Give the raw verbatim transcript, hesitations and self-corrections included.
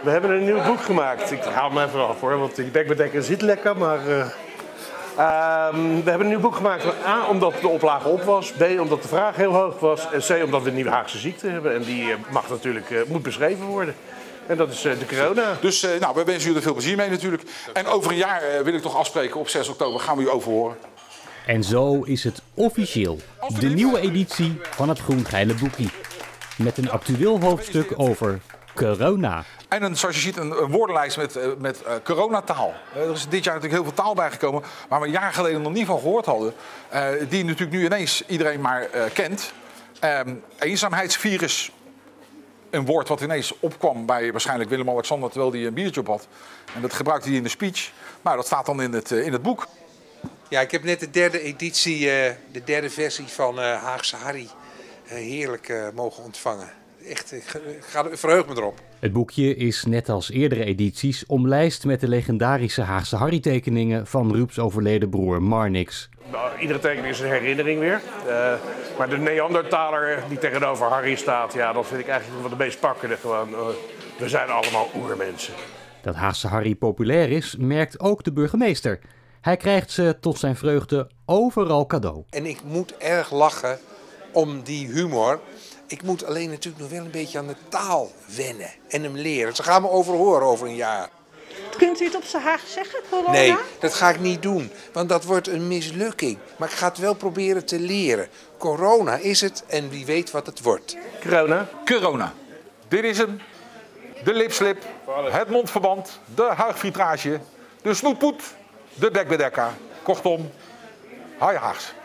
We hebben een nieuw boek gemaakt. Ik haal hem even af hoor, want die bekbedekker zit lekker, maar... Uh, uh, we hebben een nieuw boek gemaakt. A, omdat de oplage op was. B, omdat de vraag heel hoog was. En C, omdat we een nieuwe Haagse ziekte hebben. En die uh, mag natuurlijk, uh, moet beschreven worden. En dat is uh, de corona. Dus uh, nou, we wensen jullie er veel plezier mee natuurlijk. En over een jaar uh, wil ik toch afspreken, op zes oktober gaan we u overhoren. En zo is het officieel. De nieuwe editie van het Groen-Geile Boekie. Met een actueel hoofdstuk over corona. En een, zoals je ziet, een, een woordenlijst met, uh, met uh, coronataal. Uh, er is dit jaar natuurlijk heel veel taal bijgekomen waar we een jaar geleden nog niet van gehoord hadden. Uh, die natuurlijk nu ineens iedereen maar uh, kent. Um, eenzaamheidsvirus. Een woord wat ineens opkwam bij waarschijnlijk Willem-Alexander terwijl hij een biertje op had. En dat gebruikte hij in de speech. Maar dat staat dan in het, uh, in het boek. Ja, ik heb net de derde editie, uh, de derde versie van uh, Haagse Harry uh, heerlijk uh, mogen ontvangen. Echt, ik ga, verheug me erop. Het boekje is net als eerdere edities omlijst met de legendarische Haagse Harry-tekeningen van Ruud's overleden broer Marnix. Nou, iedere tekening is een herinnering weer. Uh, maar de Neandertaler die tegenover Harry staat, ja, dat vind ik eigenlijk wel de meest pakkende. Gewoon, uh, we zijn allemaal oermensen. Dat Haagse Harry populair is, merkt ook de burgemeester. Hij krijgt ze tot zijn vreugde overal cadeau. En ik moet erg lachen om die humor. Ik moet alleen natuurlijk nog wel een beetje aan de taal wennen en hem leren. Ze gaan me overhoren over een jaar. Kunt u het op zijn Haags zeggen, corona? Nee, dat ga ik niet doen, want dat wordt een mislukking. Maar ik ga het wel proberen te leren. Corona is het en wie weet wat het wordt. Corona? Corona. Dit is hem. De lipslip, het mondverband, de huigvitrage, de snoetpoet, de bekbedekker. Kortom, hoi Haags.